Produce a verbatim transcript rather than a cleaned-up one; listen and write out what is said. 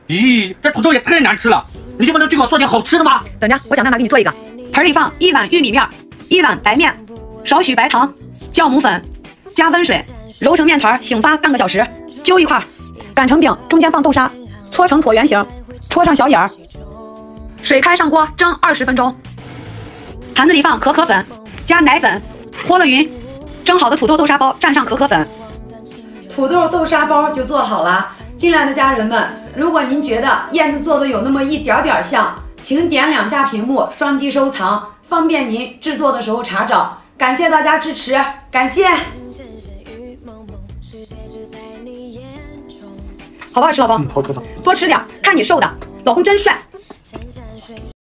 咦，这土豆也太难吃了，你就不能给我做点好吃的吗？ 等着，我想办法给你做一个。盆里放一碗玉米面，一碗白面，少许白糖、酵母粉，加温水，揉成面团，醒发半个小时，揪一块，擀成饼，中间放豆沙，搓成椭圆形，戳上小眼儿。水开上锅蒸二十分钟。盘子里放可可粉，加奶粉，和了匀。蒸好的土豆豆沙包蘸上可可粉，土豆豆沙包就做好了。进来的家人们，如果您觉得燕子做的有那么一点点像，请点两下屏幕双击收藏，方便您制作的时候查找。感谢大家支持，感谢。好不好吃，老公？ 嗯，好吃的。 多吃点，看你瘦的，老公真帅。